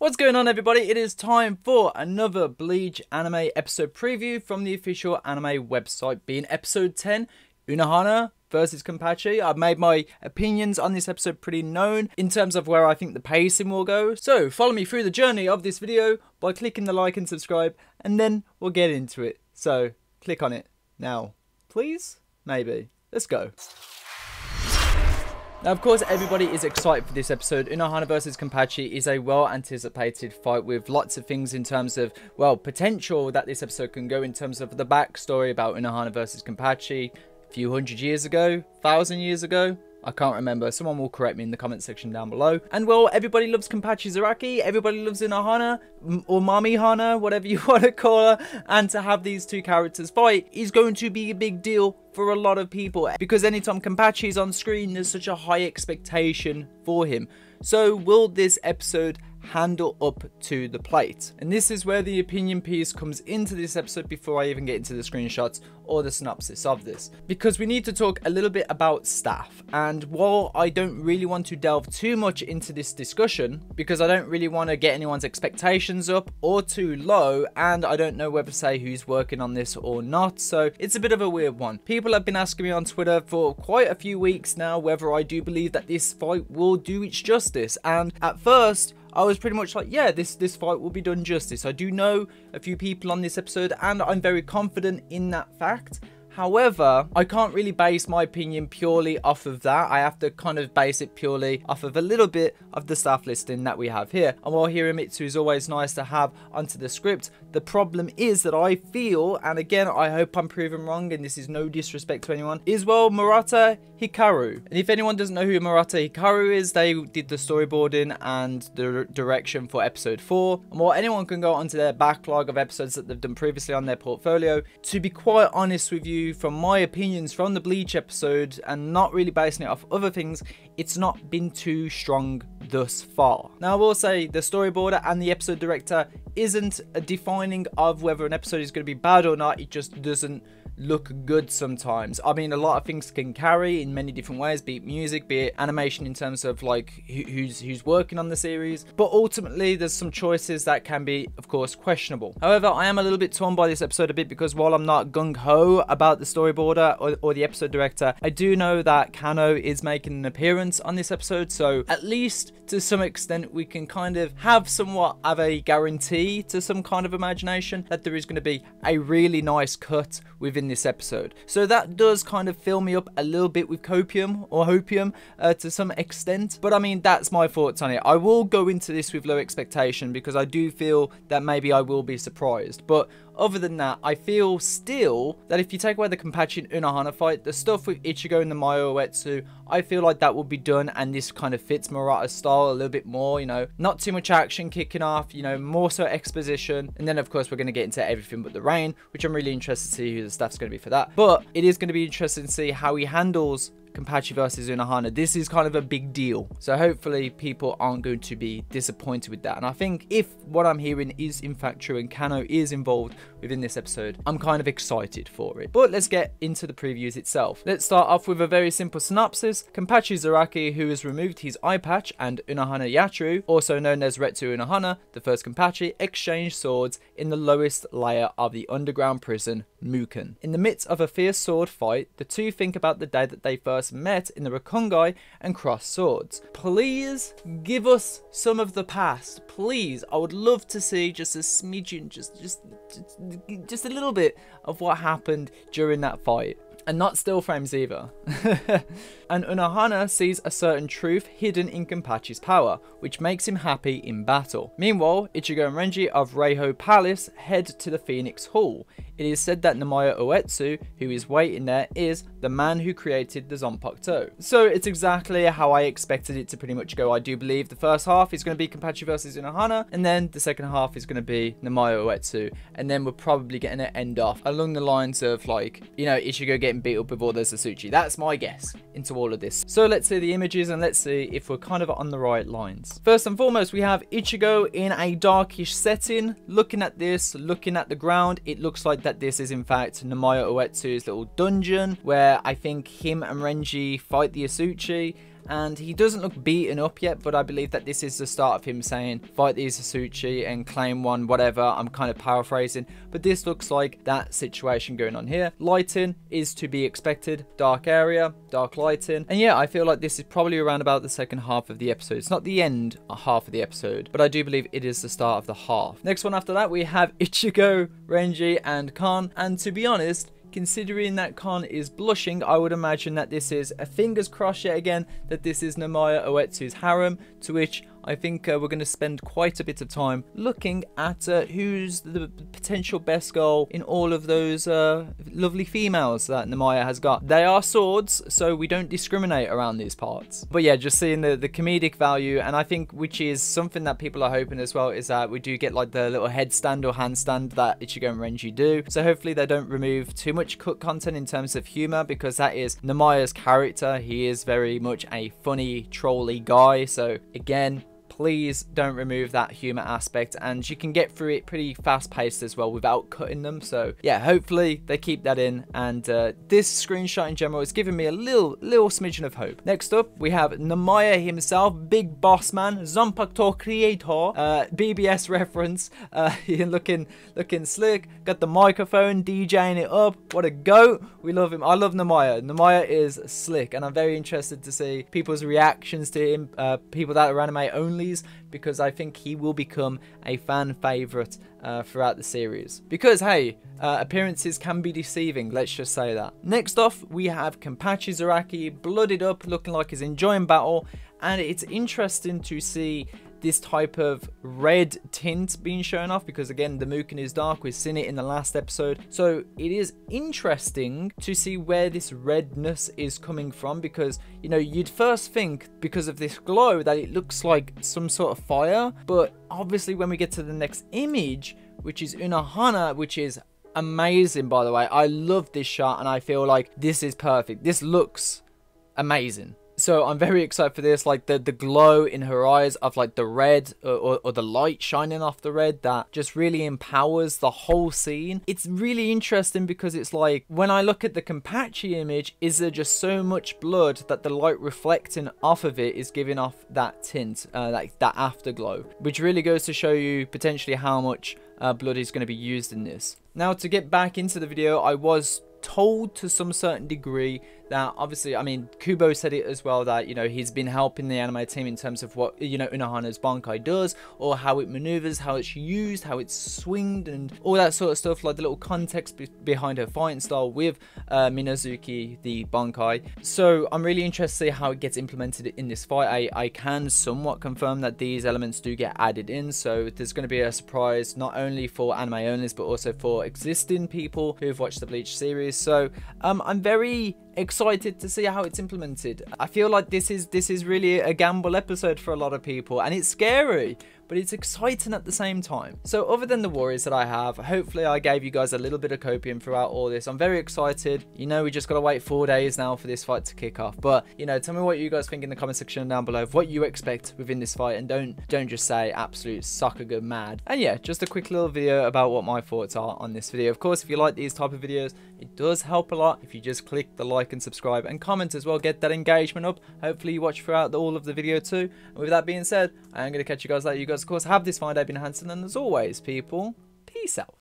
What's going on, everybody? It is time for another Bleach anime episode preview from the official anime website, being episode 10, Unhona versus Kenpachi. I've made my opinions on this episode pretty known in terms of where I think the pacing will go. So follow me through the journey of this video by clicking the like and subscribe, and then we'll get into it. So click on it now, please. Maybe. Let's go. Now, of course, everybody is excited for this episode. Unohana vs Kenpachi is a well-anticipated fight with lots of things in terms of, well, potential that this episode can go in terms of the backstory about Unohana vs Kenpachi a few hundred years ago, 1,000 years ago. I can't remember. Someone will correct me in the comment section down below. And, well, everybody loves Kenpachi Zaraki. Everybody loves Unohana, or Mami Hana, whatever you want to call her. And to have these two characters fight is going to be a big deal for a lot of people, because anytime Kenpachi is on screen, there's such a high expectation for him. So will this episode handle up to the plate? And this is where the opinion piece comes into this episode before I even get into the screenshots or the synopsis of this, because we need to talk a little bit about staff. And while I don't really want to delve too much into this discussion, because I don't really want to get anyone's expectations up or too low, and I don't know whether to say who's working on this or not, so it's a bit of a weird one. People have been asking me on Twitter for quite a few weeks now whether I do believe that this fight will do its justice, and at first I was pretty much like, yeah, this fight will be done justice. I do know a few people on this episode, and I'm very confident in that fact. However, I can't really base my opinion purely off of that. I have to kind of base it purely off of a little bit of the staff listing that we have here. And while Hiromitsu is always nice to have onto the script, the problem is that I feel, and again, I hope I'm proven wrong, and this is no disrespect to anyone, is, well, Murata Hikaru. And if anyone doesn't know who Murata Hikaru is, they did the storyboarding and the direction for episode 4. And while anyone can go onto their backlog of episodes that they've done previously on their portfolio, to be quite honest with you, from my opinions from the Bleach episode and not really basing it off other things, it's not been too strong thus far. Now, I will say the storyboarder and the episode director isn't a defining of whether an episode is going to be bad or not. It just doesn't look good sometimes. I mean, a lot of things can carry in many different ways, be it music, be it animation in terms of like who's working on the series, but ultimately there's some choices that can be, of course, questionable. However, I am a little bit torn by this episode a bit, because while I'm not gung-ho about the storyboarder or the episode director, I do know that Kano is making an appearance on this episode, so at least to some extent we can kind of have somewhat of a guarantee to some kind of imagination that there is going to be a really nice cut within this episode. So that does kind of fill me up a little bit with copium or hopium to some extent, but I mean, that's my thoughts on it. I will go into this with low expectation because I do feel that maybe I will be surprised, but other than that, I feel still that if you take away the Kenpachi and Unohana fight, the stuff with Ichigo and Nimaya Uetsu, I feel like that will be done, and this kind of fits Murata's style a little bit more, you know, not too much action kicking off, you know, more so exposition, and then of course we're going to get into everything but the rain, which I'm really interested to see who the staff's going to be for that. But it is going to be interesting to see how he handles Kenpachi versus Unohana. This is kind of a big deal, so hopefully people aren't going to be disappointed with that. And I think if what I'm hearing is in fact true and Kano is involved within this episode, I'm kind of excited for it. But let's get into the previews itself. Let's start off with a very simple synopsis. Kenpachi Zaraki, who has removed his eye patch, and Unohana Yatru, also known as Retsu Unohana, the first Kenpachi, exchange swords in the lowest layer of the underground prison, Muken. In the midst of a fierce sword fight, the two think about the day that they first met in the Rakungai and crossed swords. Please give us some of the past. Please, I would love to see just a smidgen, just a little bit of what happened during that fight. And not still frames either. And Unohana sees a certain truth hidden in Kenpachi's power, which makes him happy in battle. Meanwhile, Ichigo and Renji of Reiho Palace head to the Phoenix Hall. It is said that Nimaya Uetsu, who is waiting there, is the man who created the Zanpakuto. So it's exactly how I expected it to pretty much go. I do believe the first half is going to be Kenpachi versus Unohana, and then the second half is going to be Nimaya Uetsu, and then we're probably getting to end off along the lines of, like, you know, Ichigo getting beat up with all the Sasuchi. That's my guess into all of this. So let's see the images and let's see if we're kind of on the right lines. First and foremost, we have Ichigo in a darkish setting. Looking at this, looking at the ground, it looks like that this is in fact Nimaya Uetsu's little dungeon where I think him and Renji fight the Asuchi. and he doesn't look beaten up yet, but I believe that this is the start of him saying fight these Asuchi and claim one, whatever. I'm kind of paraphrasing, but this looks like that situation going on here. Lighting is to be expected, dark area, dark lighting, and yeah, I feel like this is probably around about the second half of the episode. It's not the end half of the episode, but I do believe it is the start of the half. Next one after that, we have Ichigo, Renji, and Kon, and to be honest, considering that Kon is blushing, I would imagine that this is a fingers crossed yet again that this is Nimaya Uetsu's harem, to which I think we're going to spend quite a bit of time looking at who's the potential best girl in all of those lovely females that Nimaya has got. They are swords, so we don't discriminate around these parts. But yeah, just seeing the comedic value, and I think which is something that people are hoping as well, is that we do get like the little headstand or handstand that Ichigo and Renji do. So hopefully they don't remove too much cut content in terms of humor, because that is Nimaya's character. He is very much a funny, trolly guy. So again, please don't remove that humor aspect, and you can get through it pretty fast paced as well without cutting them. So yeah, hopefully they keep that in, and this screenshot in general is giving me a little smidgen of hope. Next up, we have Nimaya himself, big boss man, Zanpakuto creator, BBS reference, looking slick, got the microphone, DJing it up. What a goat. We love him. I love Nimaya. Nimaya is slick, and I'm very interested to see people's reactions to him, people that are anime only, because I think he will become a fan favorite throughout the series. Because hey, appearances can be deceiving, let's just say that. Next off, we have Kenpachi Zaraki, blooded up, looking like he's enjoying battle, and it's interesting to see this type of red tint being shown off, because again, the Muken is dark. We've seen it in the last episode, so it is interesting to see where this redness is coming from, because you know, you'd first think because of this glow that it looks like some sort of fire, but obviously when we get to the next image, which is Unhona, which is amazing, by the way. I love this shot, and I feel like this is perfect. This looks amazing. So I'm very excited for this, like the glow in her eyes of like the red or the light shining off the red, that just really empowers the whole scene. It's really interesting because it's like, when I look at the Kenpachi image, is there just so much blood that the light reflecting off of it is giving off that tint, like that afterglow, which really goes to show you potentially how much blood is going to be used in this. Now, to get back into the video, I was told to some certain degree that, obviously, I mean, Kubo said it as well, that, you know, he's been helping the anime team in terms of what, you know, Unohana's Bankai does, or how it maneuvers, how it's used, how it's swinged, and all that sort of stuff, like the little context behind her fighting style with Minazuki, the Bankai. So I'm really interested to see how it gets implemented in this fight. I can somewhat confirm that these elements do get added in, so there's going to be a surprise not only for anime owners, but also for existing people who've watched the Bleach series. So I'm very excited to see how it's implemented. I feel like this is really a gamble episode for a lot of people, and it's scary, but it's exciting at the same time. So other than the worries that I have, hopefully I gave you guys a little bit of copium throughout all this. I'm very excited. You know, we just got to wait 4 days now for this fight to kick off. But, you know, tell me what you guys think in the comment section down below of what you expect within this fight, and don't just say absolute Sakuga mad. And yeah, just a quick little video about what my thoughts are on this video. Of course, if you like these type of videos, it does help a lot if you just click the like and subscribe and comment as well. Get that engagement up. Hopefully you watch throughout all of the video too. And with that being said, I am going to catch you guys later. You guys, of course, have this fine day. I've been JaymesHanson, and as always, people, peace out.